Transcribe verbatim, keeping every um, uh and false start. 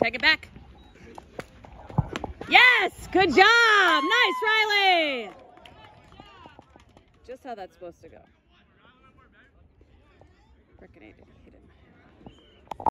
Take it back. Yes! Good job! Nice, Riley! Just how that's supposed to go. Frickin' hate it.